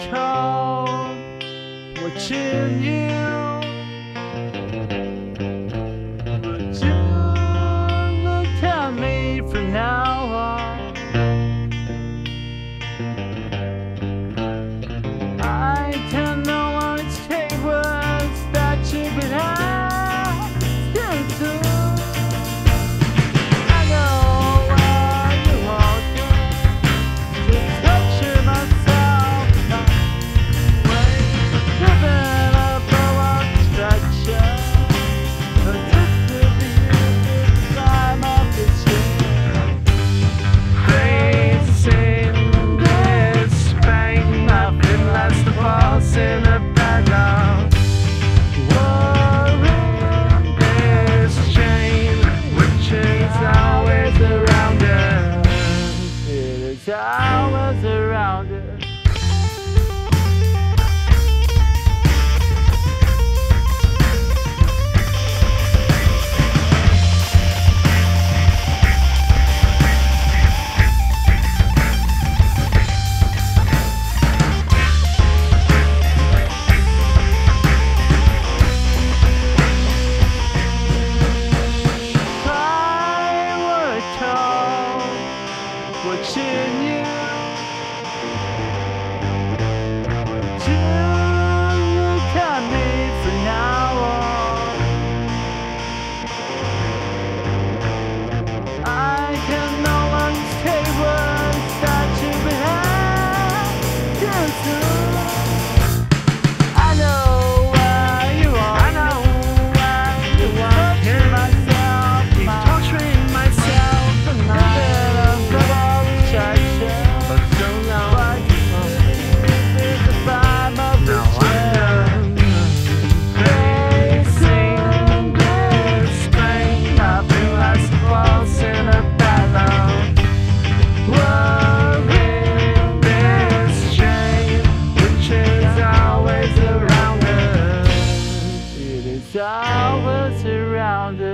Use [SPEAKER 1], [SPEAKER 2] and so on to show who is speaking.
[SPEAKER 1] told watching you, but you look at me from now on. I can no longer take words that you've been asking to. In a battle, wearing this chain, which is always around us. It is always around us. Watching you, you look at me from now on. I can no longer take words that you've been asking to. I know where you are. I know where you are. Hear myself, keep torturing myself, and always around us.